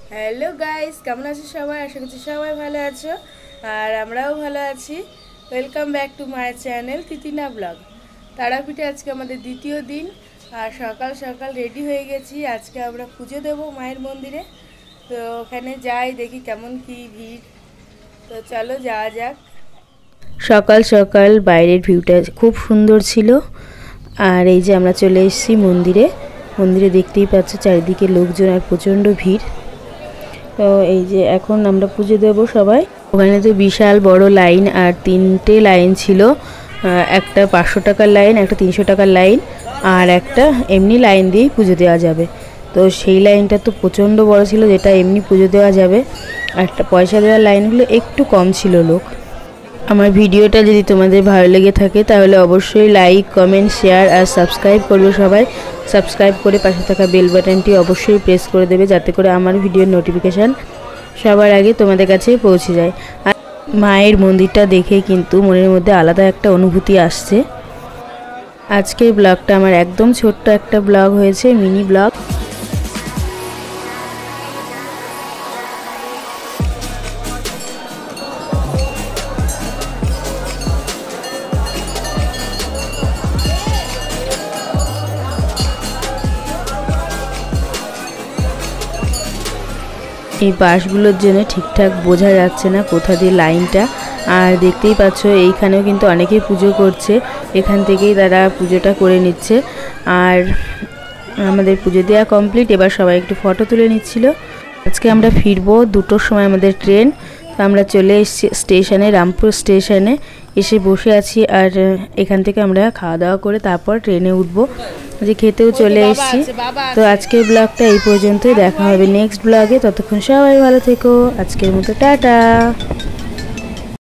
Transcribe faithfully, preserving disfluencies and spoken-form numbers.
Hello guys, কেমন আছো সবাই? আশা করছি সবাই ভালো আছো আর আমরাও ভালো আছি। Welcome back to my channel Titina blog. তারাপীঠে আজকে আমাদের দ্বিতীয় দিন আর সকাল সকাল রেডি হয়ে গেছি। আজকে আমরা পুজো দেব মায়ের মন্দিরে। তো ওখানে যাই, দেখি কেমন কি ভিড়। তো চলো যাওয়া যাক। সকাল সকাল বাইরের ভিউটা খুব সুন্দর ছিল। আর এই যে আমরা চলে এসেছি মন্দিরে। মন্দিরে দেখতেই পাচ্ছ চারিদিকে লোকজন আর প্রচণ্ড ভিড়। তো এই যে এখন আমরা পুজো দেব সবাই। ওখানে তো বিশাল বড় লাইন, আর তিনটে লাইন ছিল। একটা পাঁচশো টাকার লাইন, একটা তিনশো টাকার লাইন, আর একটা এমনি লাইন দিয়েই পুজো দেওয়া যাবে। তো সেই লাইনটা তো প্রচণ্ড বড় ছিল, যেটা এমনি পুজো দেওয়া যাবে। আর একটা পয়সা দেওয়ার লাইনগুলো একটু কম ছিল লোক। আমার ভিডিওটা যদি তোমাদের ভালো লেগে থাকে তাহলে অবশ্যই লাইক, কমেন্ট, শেয়ার আর সাবস্ক্রাইব করবে সবাই। সাবস্ক্রাইব করে পাশে থাকা বেল বাটনটি অবশ্যই প্রেস করে দেবে, যাতে করে আমার ভিডিওর নোটিফিকেশান সবার আগে তোমাদের কাছে পৌঁছে যায়। আর মায়ের মন্দিরটা দেখে কিন্তু মনের মধ্যে আলাদা একটা অনুভূতি আসছে। আজকের ব্লগটা আমার একদম ছোট্ট একটা ব্লগ হয়েছে, মিনি ব্লগ। এই বাসগুলোর জন্য ঠিকঠাক বোঝা যাচ্ছে না কোথা দিয়ে লাইনটা। আর দেখতেই পাচ্ছ এইখানেও কিন্তু অনেকেই পুজো করছে, এখান থেকেই তারা পুজোটা করে নিচ্ছে। আর আমাদের পুজো দেওয়া কমপ্লিট, এবার সবাই একটু ফটো তুলে নিচ্ছিল। আজকে আমরা ফিরবো দুটোর সময় আমাদের ট্রেন। তো আমরা চলে এসেছি স্টেশনে, রামপুর স্টেশনে এসে বসে আছি। আর এখান থেকে আমরা খাওয়া দাওয়া করে তারপর ট্রেনে উঠবো, যে খেতেও চলে এসেছি। তো আজকের ব্লগটা এই পর্যন্তই, দেখা হবে নেক্সট ব্লগে। ততক্ষণ সবাই ভালো থেকো, আজকের মতো টাটা।